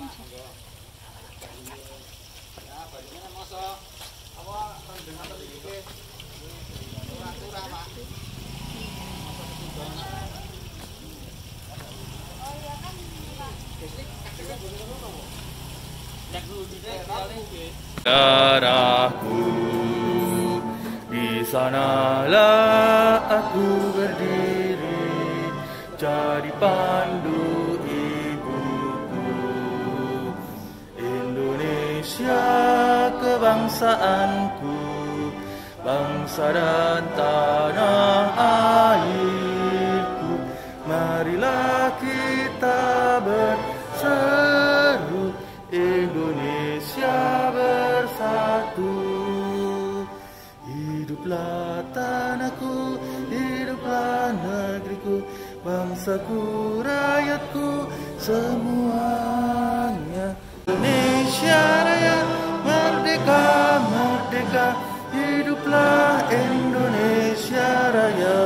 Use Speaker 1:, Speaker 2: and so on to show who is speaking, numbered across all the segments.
Speaker 1: Darahku, di sanalah aku berdiri, jadi pandu ibuku. Indonesia kebangsaanku, bangsa dan tanah airku. Marilah kita berseru, Indonesia bersatu. Hiduplah tanahku, hiduplah negeriku, bangsaku, rakyatku, semuanya. Indonesia Raya, merdeka, merdeka, hiduplah Indonesia Raya.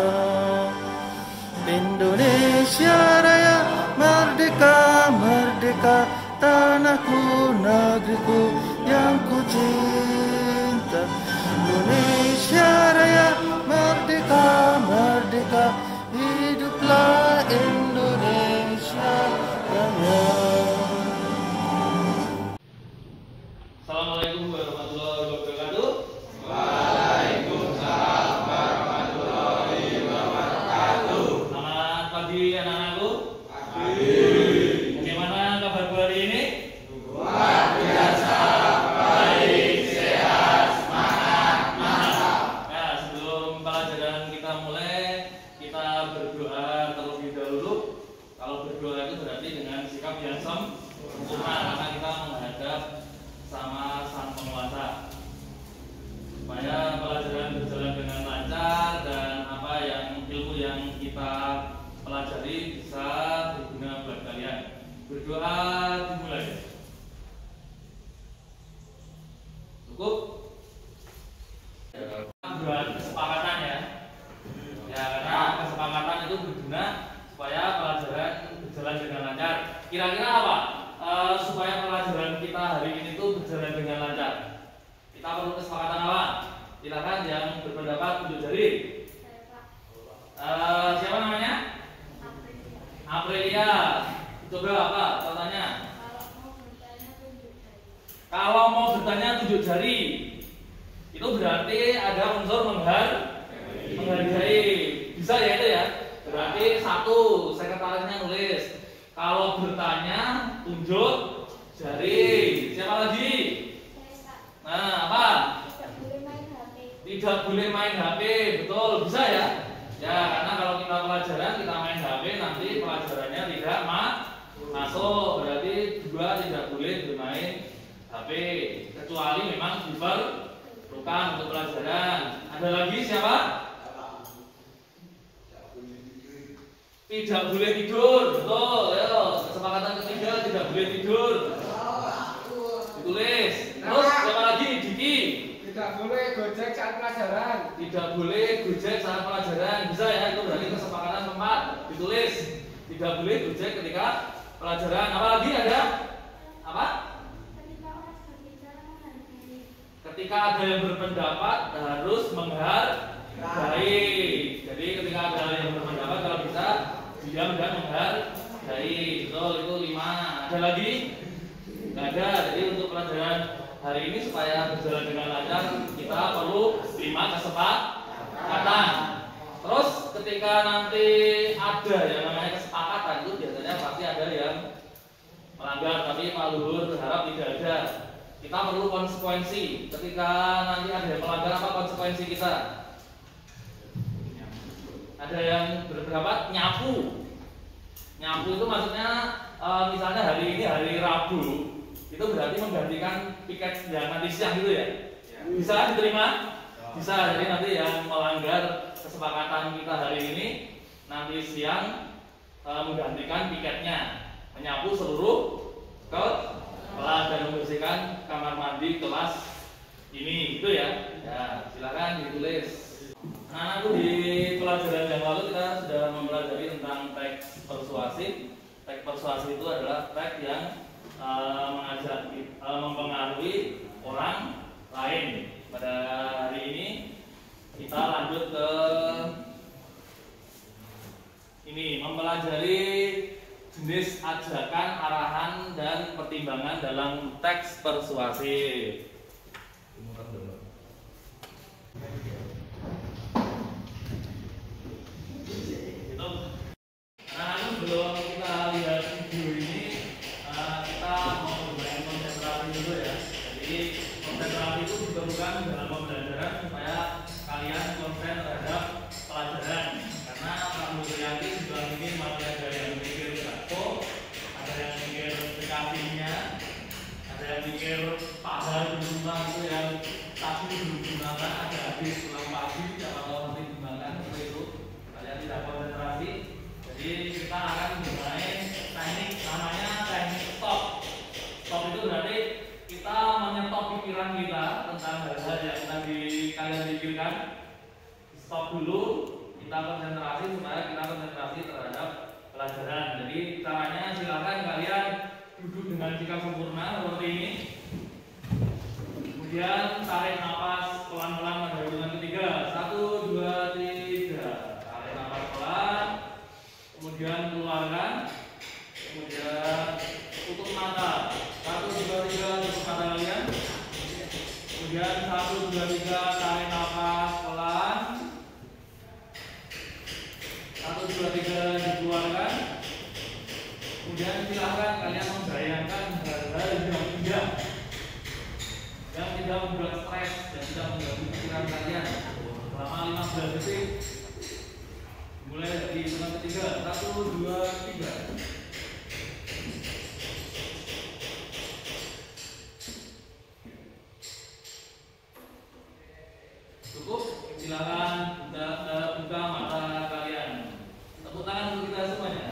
Speaker 1: Indonesia Raya, merdeka, merdeka, tanahku, negeriku yang ku cinta. Indonesia Raya, merdeka, merdeka, hiduplah Indonesia Raya.
Speaker 2: Assalamualaikum warahmatullahi wabarakatuh.
Speaker 3: Waalaikumsalam warahmatullahi wabarakatuh.
Speaker 2: Selamat pagi anak-anakku.
Speaker 3: Pagi.
Speaker 2: Bagaimana kabar hari ini?
Speaker 3: Luar biasa, baik, sehat, semangat, mantap.
Speaker 2: Ya, sebelum pelajaran kita mulai, kita berdoa terlebih dahulu. Kalau berdoa itu berarti dengan sikap yang sempurna, karena kita menghadap sama Sang Penguasa, supaya pelajaran berjalan dengan lancar dan apa yang ilmu yang kita pelajari bisa berguna buat kalian. Berdoa dimulai. Cukup? Buat kesepakatan ya. Ya, karena kesepakatan itu berguna supaya pelajaran berjalan dengan lancar. Kira-kira apa? Supaya pelajaran kita hari ini tuh berjalan dengan lancar, kita perlu kesepakatan apa? Silakan yang berpendapat tunjuk jari. Siapa namanya? Aprilia. Coba apa katanya? Kalau mau bertanya tunjuk jari. Itu berarti ada unsur menghargai. Bisa ya itu ya? Berarti satu, sekretarisnya nulis. Kalau bertanya tunjuk jari. Siapa lagi? Nah, apa? Tidak boleh main HP. Betul, bisa ya? Ya, karena kalau kita pelajaran kita main HP, nanti pelajarannya tidak masuk. Berarti dua, tidak boleh bermain HP, kecuali memang diperlukan untuk pelajaran. Ada lagi siapa? Tidak boleh tidur. Betul, ya. Kesepakatan ketiga, tidak boleh tidur. Ditulis. Terus siapa lagi? Diki.
Speaker 3: Tidak boleh gojek saat pelajaran.
Speaker 2: Tidak boleh gojek saat pelajaran. Bisa ya, itu berarti kesepakatan keempat. Ditulis. Tidak boleh gojek ketika pelajaran. Apa lagi ada? Apa? Ketika ada yang berpendapat harus menghargai. Jadi ketika ada yang berpendapat kalau bisa diam dan menghargai. Betul, itu 5. Ada lagi? Nggak ada. Jadi untuk pelajaran hari ini supaya berjalan dengan lancar, kita perlu 5 kesepakatan. Terus ketika nanti ada yang namanya kesepakatan, itu biasanya pasti ada yang melanggar, tapi Pak Luhur berharap tidak ada. Kita perlu konsekuensi. Ketika nanti ada yang melanggar, apa konsekuensi kita? Ada yang berpendapat nyapu. Nyapu itu maksudnya misalnya hari ini hari Rabu, itu berarti menggantikan piket yang nanti siang gitu ya? Bisa diterima? Bisa. Jadi nanti yang melanggar kesepakatan kita hari ini, nanti siang menggantikan piketnya, menyapu seluruh kelas dan membersihkan kamar mandi kelas ini, gitu ya? Ya, silakan ditulis. Anak-anakku, di pelajaran yang lalu kita sudah mempelajari tentang teks persuasif. Teks persuasif itu adalah teks yang mempengaruhi orang lain. Pada hari ini kita lanjut ke ini, mempelajari jenis ajakan, arahan, dan pertimbangan dalam teks persuasif. Nah, sebelum kita lihat video ini, kita mau bermain konsentrasi dulu ya. Jadi konsentrasi itu diperlukan dalam pembelajaran supaya kalian konsen terhadap pelajaran. Karena Pak Mulyadi juga ingin masih ada yang mikir grafo, ada yang mikir PKP-nya, ada yang mikir padahal di rumah itu yang tadi belum dimakan, ada habis pulang pagi, kalau nanti dimakan seperti itu, kalian tidak konsentrasi. Jadi kita akan bermain teknik namanya teknik stop. Stop itu berarti kita menyetop pikiran kita tentang hal-hal yang tadi kalian pikirkan. Stop dulu, kita konsentrasi supaya kita konsentrasi terhadap pelajaran. Jadi caranya silakan kalian duduk dengan sikap sempurna seperti ini. Kemudian tarik nafas pelan-pelan pada hitungan ketiga. 1, 2, 3. Tarik nafas pelan. Kemudian keluarkan. Kemudian tutup mata. 1, 2, 3, tutup mata kalian. Kemudian 1, 2, 3, tarik nafas pelan. 1, 2, 3, dikeluarkan. Kemudian silahkan kalian membayangkan hal-hal yang tidak membuat stres dan tidak mengganggu pikiran kalian selama 15 detik. Mulai dari hitungan ketiga. 1, 2, 3. Cukup, silakan buka mata kalian. Tepuk tangan untuk kita semuanya.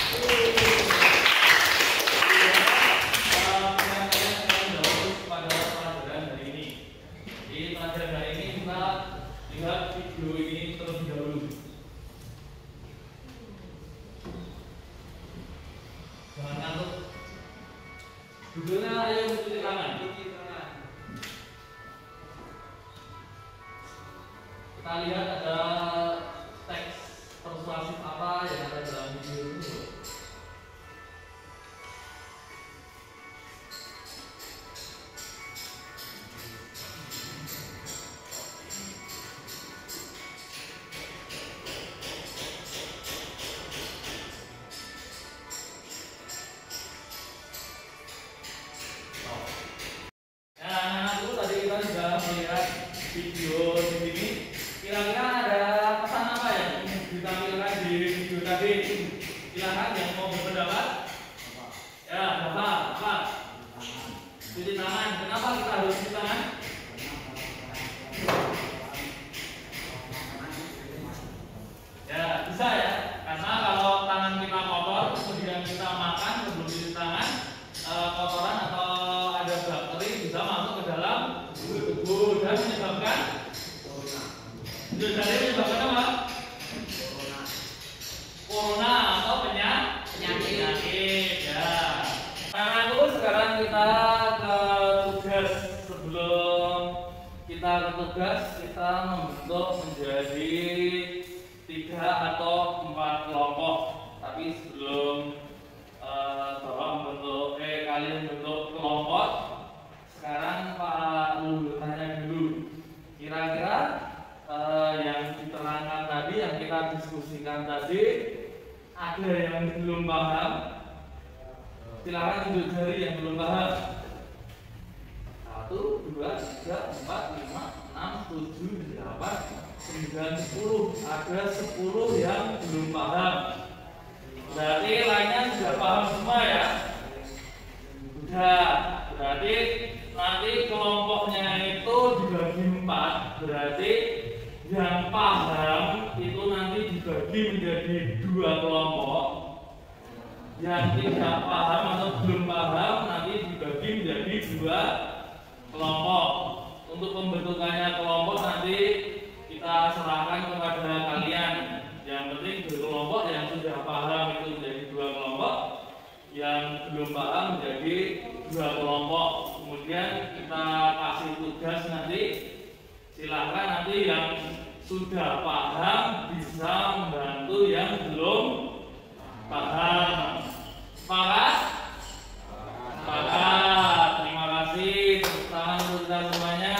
Speaker 2: Di pelajaran hari ini kita lihat video ini terlebih dahulu. Jangan ngantuk. Judulnya ayo cuci tangan. Kita lihat ada teks persuasif apa yang ada dalam video ini. Video di sini kira-kira ada pesan apa yang ditampilkan di video tadi? Silakan yang mau berpendapat. Ya, apa? Cuci tangan. Kenapa kita harus cuci tangan? Ya, bisa ya. Karena kalau tangan kita kotor, kemudian kita makan sebelum cuci tangan, kotoran atau ada bakteri bisa masuk ke dalam tubuh dan menyebabkan apa? Corona atau penyakit ya. Nah, itu sekarang kita ke tugas. Sebelum kita ke tugas, kita membentuk menjadi 3 atau 4 kelompok. Tapi sebelum kalian bentuk kelompok, sekarang Pak Lulu tanya dulu, kira-kira yang diterangkan tadi, yang kita diskusikan tadi, ada yang belum paham? Silakan tunjuk jari yang belum paham. 1, 2, 3, 4, 5, 6, 7, 8, 9, 10. Ada 10 yang belum paham. Berarti lainnya sudah paham semua ya? Sudah. Berarti nanti kelompoknya itu dibagi 4. Berarti yang paham itu nanti dibagi menjadi 2 kelompok. Yang tidak paham atau belum paham nanti dibagi menjadi 2 kelompok. Untuk pembentukannya kelompok nanti kita serahkan kepada kalian. Yang penting berkelompok yang sudah paham itu menjadi 2 kelompok. yang belum paham menjadi 2 kelompok. Kemudian kita kasih tugas nanti, silahkan nanti yang sudah paham bisa membantu yang belum paham. Sepakat? Sepakat. Terima kasih. Tepuk tangan untuk kita semuanya.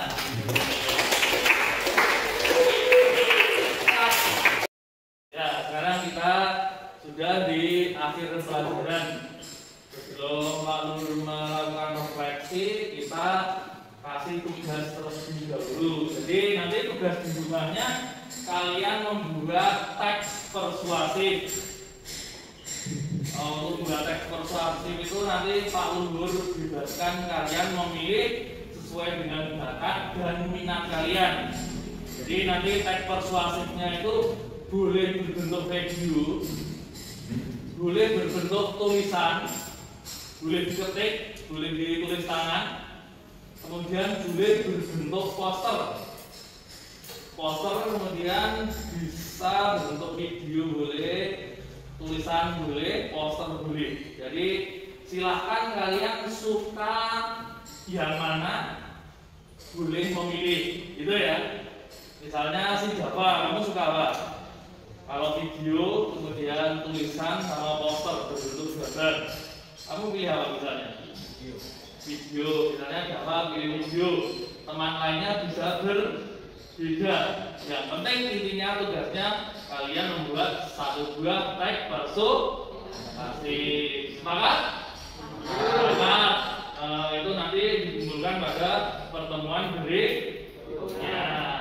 Speaker 2: Ya, sekarang kita sudah di akhir pelajaran. Sebelum Pak Nur melakukan refleksi, kita kasih tugas terlebih dahulu. Jadi nanti tugas di rumahnya kalian membuat teks persuasif. Untuk membuat teks persuasif itu nanti Pak Luhur bebaskan kalian memilih sesuai dengan bakat dan minat kalian. Jadi nanti teks persuasifnya itu boleh berbentuk video, boleh berbentuk tulisan, boleh diketik, boleh ditulis tangan, kemudian boleh berbentuk poster. Poster kemudian bisa berbentuk video boleh, tulisan boleh, poster boleh. Jadi silahkan kalian suka yang mana boleh memilih, gitu ya. Misalnya si Java, kamu suka apa? Kalau video, kemudian tulisan sama poster berbentuk gambar, kamu pilih apa misalnya? Video, misalnya Java pilih video, teman lainnya bisa berbeda. Yang penting intinya tugasnya kalian membuat 1 buah teks persuasif. Sepakat? Sepakat. Itu nanti dikumpulkan pada pertemuan berikutnya.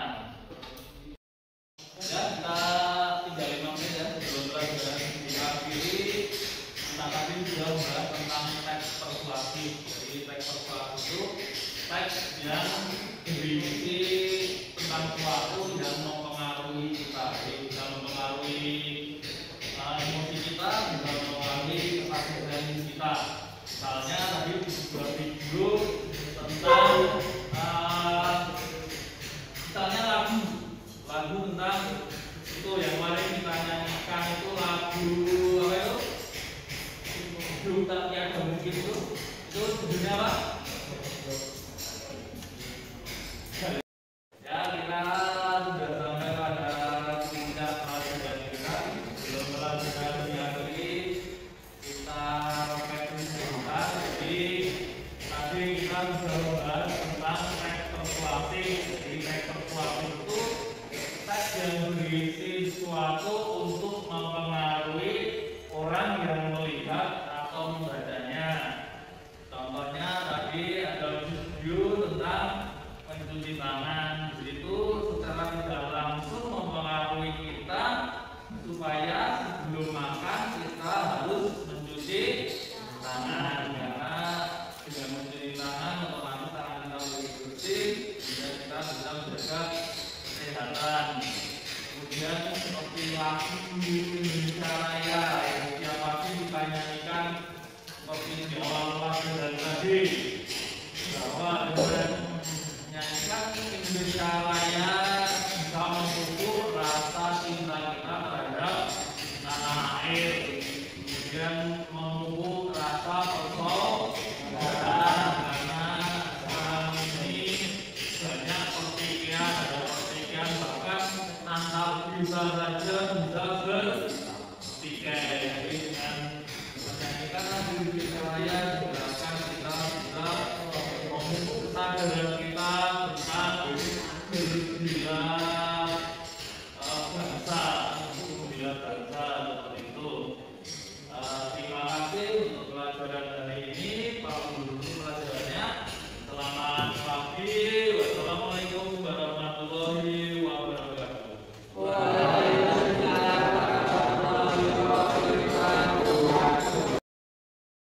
Speaker 2: Ya, kita tinggal 5 menit ya sebelum pelajaran diakhiri. Kita tadi sudah membahas tentang teks persuasif. Jadi teks persuasif itu teks yang berisi tentang sesuatu yang mempengaruhi kita, bisa mempengaruhi emosi kita, bisa mempengaruhi kesadaran kita. Misalnya tadi di sebuah video tentang misalnya lagu tentang itu yang kemarin kita nyanyikan itu lagu apa itu? Belum tak ada mungkin itu judulnya apa? Ya, kita sudah sampai pada puncak pelajaran kita. Sebelum pelajaran diakhiri, kita refleksi sebentar. Jadi tadi kita sudah membahas tentang teks persuasif. Jadi teks persuasif itu teks yang berisi sesuatu untuk mempengaruhi orang yang melihat atau membacanya. Contohnya tadi ada video tentang mencuci tangan, itu secara tidak langsung mempengaruhi kita supaya sebelum makan kita harus mencuci tangan, karena dengan mencuci tangan otomatis tangan kita lebih bersih sehingga kita bisa menjaga kesehatan. Kemudian seperti lagu Indonesia Raya yang setiap pagi kita nyanyikan seperti di awal pelajaran tadi, bahwa dengan nyanyikan Indonesia Raya bisa memupuk rasa cinta kita terhadap tanah air, kemudian